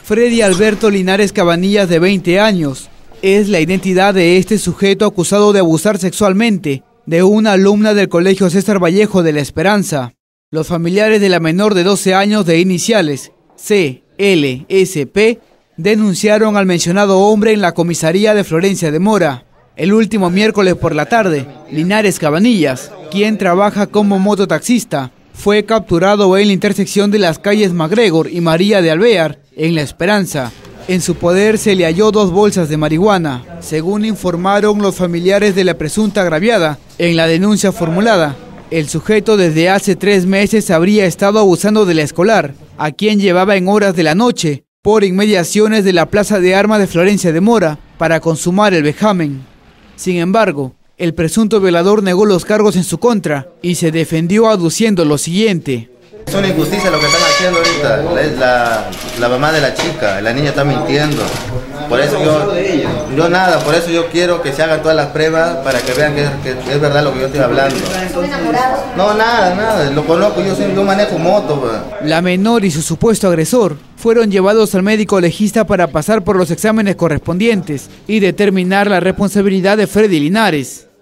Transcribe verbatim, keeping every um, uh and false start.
Freddy Alberto Linares Cabanillas, de veinte años, es la identidad de este sujeto acusado de abusar sexualmente de una alumna del Colegio César Vallejo de La Esperanza. Los familiares de la menor de doce años de iniciales C L S P denunciaron al mencionado hombre en la comisaría de Florencia de Mora. El último miércoles por la tarde, Linares Cabanillas, quien trabaja como mototaxista, fue capturado en la intersección de las calles MacGregor y María de Alvear, en La Esperanza. En su poder se le halló dos bolsas de marihuana, según informaron los familiares de la presunta agraviada. En la denuncia formulada, el sujeto desde hace tres meses habría estado abusando de la escolar, a quien llevaba en horas de la noche, por inmediaciones de la Plaza de Armas de Florencia de Mora, para consumar el vejamen. Sin embargo, el presunto violador negó los cargos en su contra y se defendió aduciendo lo siguiente. Es una injusticia lo que están haciendo ahorita, la, la, la mamá de la chica, la niña está mintiendo. Por eso yo, yo nada, por eso yo quiero que se hagan todas las pruebas para que vean que, que es verdad lo que yo estoy hablando. ¿Son enamorados? No, nada, nada, lo conozco, yo, yo manejo moto. Pues. La menor y su supuesto agresor fueron llevados al médico legista para pasar por los exámenes correspondientes y determinar la responsabilidad de Freddy Linares.